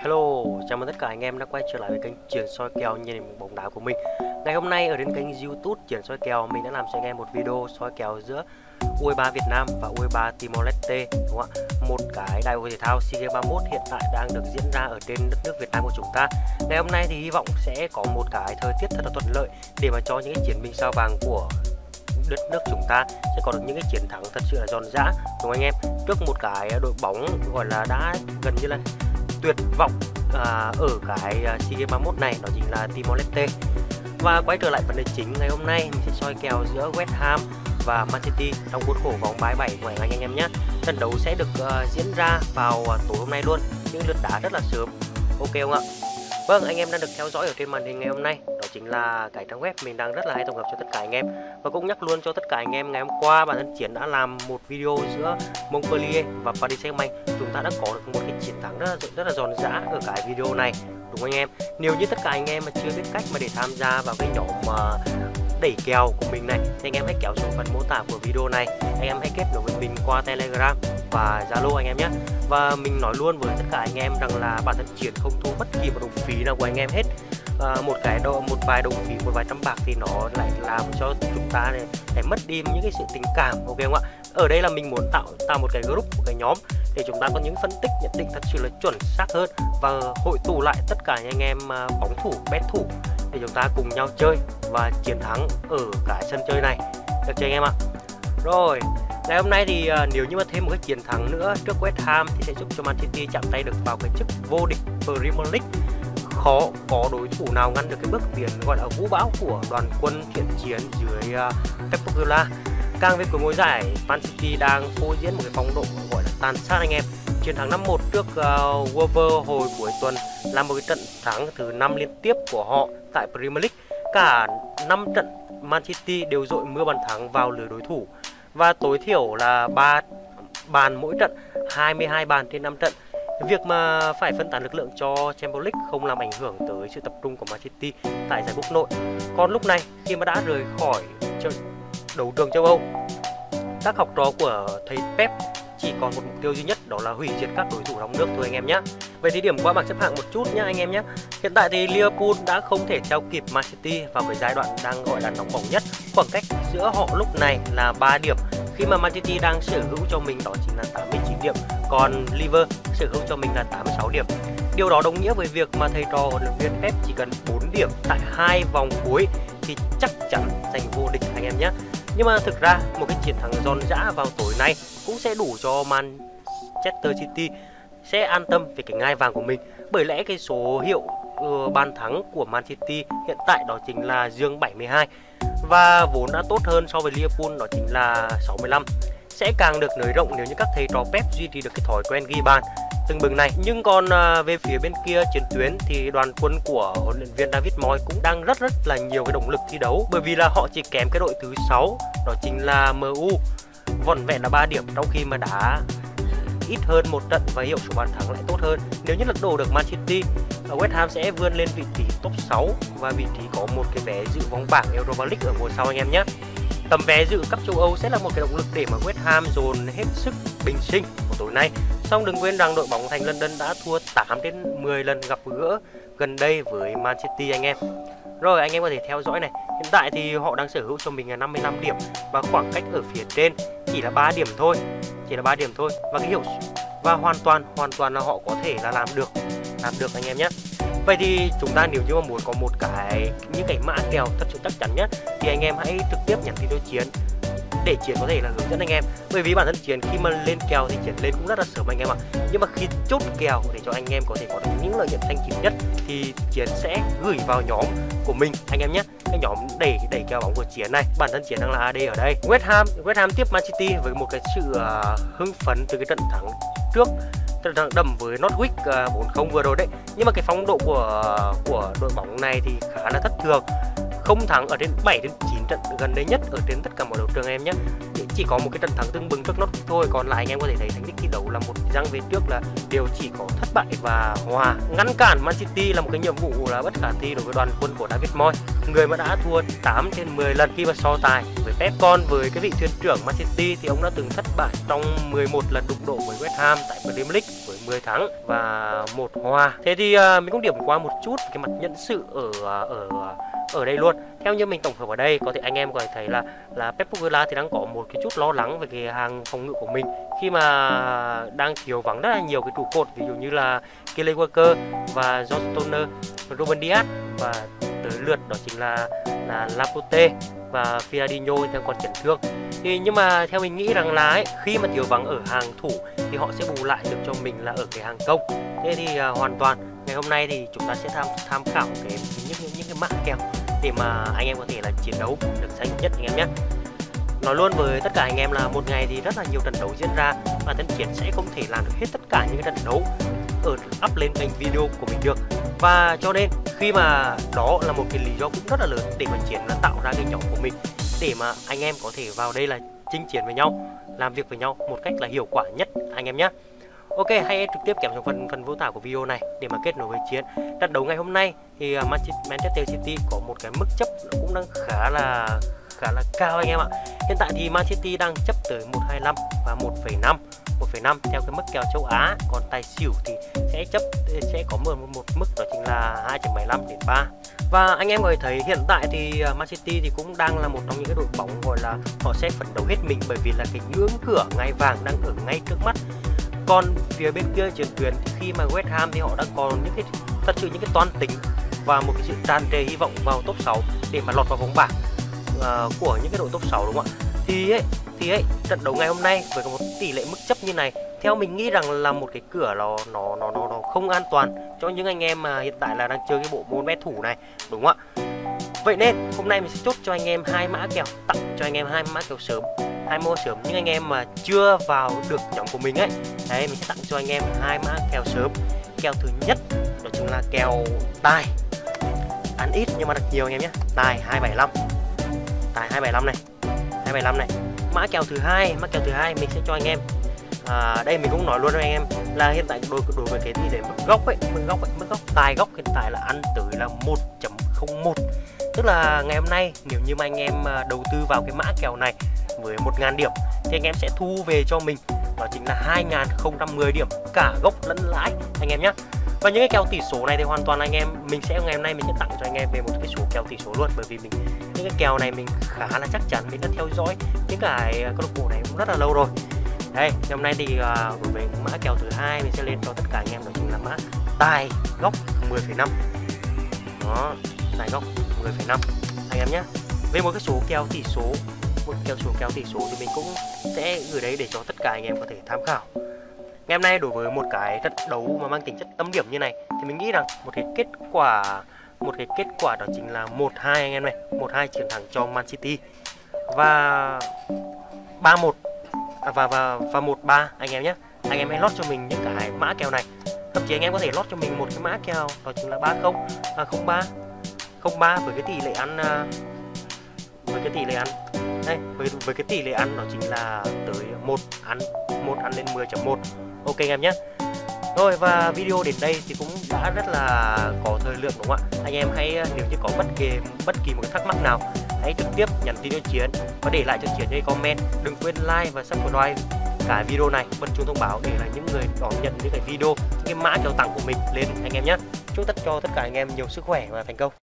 Hello, chào mừng tất cả anh em đã quay trở lại với kênh Chuyển soi kèo nhìn hình bóng đá của mình. Ngày hôm nay ở trên kênh YouTube Chuyển soi kèo, mình đã làm cho anh em một video soi kèo giữa U23 Việt Nam và U23 Timor Leste, đúng không ạ? Một cái đại hội thể thao SEA Games 31 hiện tại đang được diễn ra ở trên đất nước Việt Nam của chúng ta. Ngày hôm nay thì hy vọng sẽ có một cái thời tiết thật là thuận lợi để mà cho những cái chiến binh sao vàng của đất nước chúng ta sẽ có được những cái chiến thắng thật sự là giòn giã, đúng không anh em? Trước một cái đội bóng gọi là đã gần như là tuyệt vọng ở cái SEA Games 31 này, đó chính là Timor Leste. Và quay trở lại vấn đề chính, ngày hôm nay mình sẽ soi kèo giữa West Ham và Man City trong khuôn khổ vòng bãi 7 của anh em nhé. Trận đấu sẽ được diễn ra vào tối hôm nay luôn, những lượt đá rất là sớm. Ok không ạ? Vâng, anh em đang được theo dõi ở trên màn hình ngày hôm nay, đó chính là cái trang web mình đang rất là hay tổng hợp cho tất cả anh em. Và cũng nhắc luôn cho tất cả anh em, ngày hôm qua bản thân Chiến đã làm một video giữa Montpellier và Paris Saint-Germain. Chúng ta đã có được một cái chiến thắng rất là giòn giã ở cái video này, đúng không anh em? Nếu như tất cả anh em mà chưa biết cách mà để tham gia vào cái nhóm đẩy kèo của mình này thì anh em hãy kéo xuống phần mô tả của video này, anh em hãy kết nối với mình qua Telegram và Zalo anh em nhé. Và mình nói luôn với tất cả anh em rằng là bản thân Chiến không thu bất kỳ một đồng phí nào của anh em hết. Một vài đồng phí, một vài trăm bạc thì nó lại làm cho chúng ta này mất đi những cái sự tình cảm, ok không ạ? Ở đây là mình muốn tạo một cái group, một cái nhóm để chúng ta có những phân tích nhận định thật sự là chuẩn xác hơn và hội tụ lại tất cả những anh em bóng thủ, bet thủ để chúng ta cùng nhau chơi và chiến thắng ở cái sân chơi này, được chưa anh em ạ? Rồi, ngày hôm nay thì nếu như mà thêm một cái chiến thắng nữa trước West Ham thì sẽ giúp cho Man City chạm tay được vào cái chức vô địch Premier League. Khó có đối thủ nào ngăn được cái bước tiến gọi là vũ bão của đoàn quân thiện chiến dưới Pep Guardiola. Càng về cuối mùa giải, Man City đang phô diễn một cái phong độ gọi là tàn sát anh em. Chiến thắng 5-1 trước Wolves hồi cuối tuần là một cái trận thắng thứ 5 liên tiếp của họ tại Premier League. Cả 5 trận Man City đều dội mưa bàn thắng vào lưới đối thủ và tối thiểu là 3 bàn mỗi trận, 22 bàn trên 5 trận. Việc mà phải phân tán lực lượng cho Champions League không làm ảnh hưởng tới sự tập trung của Man City tại giải quốc nội. Còn lúc này khi mà đã rời khỏi đấu trường châu Âu, các học trò của thầy Pep chỉ còn một mục tiêu duy nhất, đó là hủy diệt các đối thủ trong nước thôi anh em nhé. Về địa điểm qua bảng xếp hạng một chút nhé anh em nhé. Hiện tại thì Liverpool đã không thể theo kịp Man City vào cái giai đoạn đang gọi là nóng bỏng nhất. Khoảng cách giữa họ lúc này là 3 điểm, khi mà Man City đang sở hữu cho mình đó chính là 89 điểm, còn Liverpool sở hữu cho mình là 86 điểm. Điều đó đồng nghĩa với việc mà thầy trò huấn luyện viên Pep chỉ cần 4 điểm tại 2 vòng cuối thì chắc chắn giành vô địch anh em nhé. Nhưng mà thực ra một cái chiến thắng giòn giã vào tối nay cũng sẽ đủ cho Manchester City sẽ an tâm về cái ngai vàng của mình. Bởi lẽ cái số hiệu bàn thắng của Man City hiện tại đó chính là dương 72 và vốn đã tốt hơn so với Liverpool, đó chính là 65. Sẽ càng được nới rộng nếu như các thầy trò Pep duy trì được cái thói quen ghi bàn từng bừng này. Nhưng còn về phía bên kia chiến tuyến thì đoàn quân của huấn luyện viên David Moyes cũng đang rất là nhiều cái động lực thi đấu, bởi vì là họ chỉ kém cái đội thứ 6 đó chính là MU vỏn vẹn là 3 điểm, trong khi mà đá ít hơn một trận và hiệu số bàn thắng lại tốt hơn. Nếu như lật đổ được Man City, West Ham sẽ vươn lên vị trí top 6 và vị trí có một cái vé dự vòng bảng Europa League ở mùa sau anh em nhé. Tầm vé dự cấp châu Âu sẽ là một cái động lực để mà West Ham dồn hết sức bình sinh của tối nay. Song đừng quên rằng đội bóng thành London đã thua 8 đến 10 lần gặp gỡ gần đây với Man City anh em. Rồi anh em có thể theo dõi này, hiện tại thì họ đang sở hữu cho mình là 55 điểm và khoảng cách ở phía trên chỉ là 3 điểm thôi, và cái hiệu và hoàn toàn là họ có thể là làm được anh em nhé. Vậy thì chúng ta nếu như mà muốn có những cái mã kèo thật sự chắc chắn nhất thì anh em hãy trực tiếp nhắn tin cho Chiến để Chiến có thể là hướng dẫn anh em. Bởi vì bản thân Chiến khi mà lên kèo thì Chiến lên cũng rất là sớm anh em ạ. Nhưng mà khi chốt kèo để cho anh em có thể có được những lợi nhuận thanh chính nhất thì Chiến sẽ gửi vào nhóm của mình anh em nhé. Cái nhóm đẩy kèo bóng của Chiến này, bản thân Chiến đang là AD ở đây. West Ham tiếp Man City với một cái sự hưng phấn từ cái trận thắng trước, trận thắng đậm với Norwich 4-0 vừa rồi đấy. Nhưng mà cái phong độ của đội bóng này thì khá là thất thường, không thắng ở đến 7 đến 9 trận gần đây nhất ở trên tất cả mọi đấu trường em nhé. Chỉ có một cái trận thắng tương bừng trước Norwich thôi, còn lại anh em có thể thấy thành tích thi đấu là một răng về trước là đều chỉ có thất bại và hòa. Ngăn cản Man City là một cái nhiệm vụ là bất khả thi đối với đoàn quân của David Moyes, người mà đã thua 8 trên 10 lần khi mà so tài với Pep. Còn với cái vị thuyền trưởng Man City thì ông đã từng thất bại trong 11 lần đụng độ với West Ham tại Premier League với 10 thắng và 1 hòa. Thế thì mình cũng điểm qua một chút cái mặt nhân sự ở đây luôn. Theo như mình tổng hợp ở đây, có thể anh em có thể thấy là Pep Guardiola thì đang có một cái chút lo lắng về cái hàng phòng ngự của mình khi mà đang thiếu vắng rất là nhiều cái trụ cột, ví dụ như là Kyle Walker và John Stones, Ruben Dias, và tới lượt đó chính là Laporte và Fernandinho đang còn chấn thương. Thì nhưng mà theo mình nghĩ rằng là ấy, khi mà thiếu vắng ở hàng thủ thì họ sẽ bù lại được cho mình là ở cái hàng công. Thế thì hoàn toàn ngày hôm nay thì chúng ta sẽ tham khảo những cái mã kèo để mà anh em có thể là chiến đấu được xanh nhất anh em nhé. Nói luôn với tất cả anh em là một ngày thì rất là nhiều trận đấu diễn ra và Tấn Chiến sẽ không thể làm được hết tất cả những cái trận đấu up lên kênh video của mình được, và cho nên khi mà đó là một cái lý do cũng rất là lớn để mà Chiến là tạo ra cái nhóm của mình để mà anh em có thể vào đây là chinh chiến với nhau, làm việc với nhau một cách là hiệu quả nhất anh em nhé. Ok, hãy trực tiếp kéo xuống phần mô tả của video này để mà kết nối với Chiến. Trận đấu ngày hôm nay thì Manchester City có một cái mức chấp cũng đang khá là cao anh em ạ. Hiện tại thì Man City đang chấp tới 1.25 và 1.5 theo cái mức kèo châu Á, còn tài xỉu thì sẽ có một mức đó chính là 2.75 đến 3. Và anh em có thể thấy hiện tại thì Man City thì cũng đang là một trong những cái đội bóng gọi là họ sẽ phấn đấu hết mình, bởi vì là cái ngưỡng cửa ngai vàng đang ở ngay trước mắt. Còn phía bên kia chiến tuyến thì khi mà West Ham thì họ đang còn thật sự những cái toan tính và một cái sự tràn trề hy vọng vào top 6 để mà lọt vào vòng bảng của những cái đội top 6 đúng không ạ? Thì trận đấu ngày hôm nay với một tỷ lệ mức chấp như này, theo mình nghĩ rằng là một cái cửa nó không an toàn cho những anh em mà hiện tại là đang chơi cái bộ môn bet thủ này, đúng không ạ? Vậy nên hôm nay mình sẽ chốt cho anh em hai mã kèo, tặng cho anh em hai mã kèo sớm, hai mua sớm. Những anh em mà chưa vào được nhóm của mình ấy, đấy, mình sẽ tặng cho anh em hai mã kèo sớm. Kèo thứ nhất đó chính là kèo tài ăn ít nhưng mà đặt nhiều anh em nhé, tài 275, tài 275 này. Mã kèo thứ hai mình sẽ cho anh em đây mình cũng nói luôn với anh em là hiện tại đối với cái tỷ lệ mức góc tài góc hiện tại là ăn tới là 1.01. Tức là ngày hôm nay nếu như mà anh em đầu tư vào cái mã kèo này với 1.000 điểm thì anh em sẽ thu về cho mình đó chính là 2.010 điểm cả gốc lẫn lãi anh em nhé. Và những cái kèo tỷ số này thì hoàn toàn ngày hôm nay mình sẽ tặng cho anh em về một cái số kèo tỷ số luôn, bởi vì những cái kèo này mình khá là chắc chắn, mình đã theo dõi những cái câu lạc bộ này cũng rất là lâu rồi. Đây, hôm nay thì đối với mã kèo thứ hai mình sẽ lên cho tất cả anh em đó chính là mã tài góc 10.5. Đó, tài góc 10.5 anh em nhé. Về một cái số kèo tỷ số, thì mình cũng sẽ gửi đấy để cho tất cả anh em có thể tham khảo. Ngày hôm nay đối với một cái trận đấu mà mang tính chất tâm điểm như này thì mình nghĩ rằng một cái kết quả đó chính là 1-2 anh em này, 1-2 chiến thắng cho Man City và 3-1 và 1-3 anh em nhé. Anh em hãy lót cho mình những cái mã kèo này. Thậm chí anh em có thể lót cho mình một cái mã kèo đó chính là 0-3 với cái tỷ lệ ăn đây, với cái tỷ lệ ăn đó chính là tới 1 ăn lên 10.1. Ok anh em nhé. Rồi, và video đến đây thì cũng đã rất là có thời lượng đúng không ạ? Anh em hãy nếu như có bất kỳ một cái thắc mắc nào hãy trực tiếp nhắn tin cho Chiến và để lại cho Chiến những comment. Đừng quên like và subscribe cái video này, bật chuông thông báo để là những người đón nhận những cái video, những cái mã kèo tặng của mình lên anh em nhé. Chúc cho tất cả anh em nhiều sức khỏe và thành công.